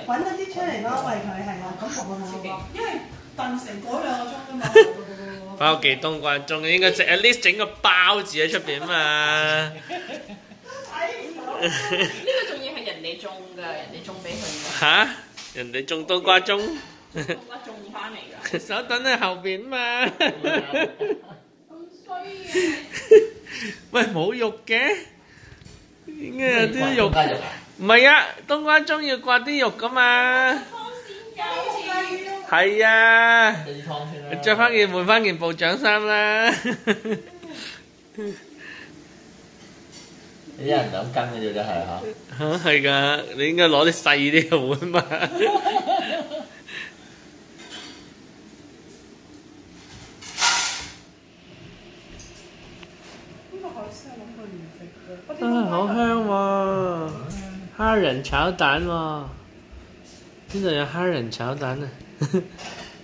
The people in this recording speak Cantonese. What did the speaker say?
揾咗啲出嚟咯，餵佢係啦，咁同我講，因為燉成嗰2個鐘㗎嘛。 包記冬瓜盅應該at least 整個包字喺出邊啊嘛。 呢個仲要係人哋種㗎，人哋種俾佢㗎。 嚇！人哋種冬瓜盅， 冬瓜種翻嚟㗎。 手等喺後邊嘛。 咁衰嘅。 喂，冇肉嘅，應該有啲肉。唔係啊，冬瓜盅要刮啲肉㗎嘛。係啊，着翻件換翻件部長衫啦。 啲人2斤嘅啫，真係嚇。 嚇係㗎，你應該攞啲細啲嘅碗嘛。啊，好香喎！蝦仁炒蛋喎，邊度有蝦仁炒蛋啊？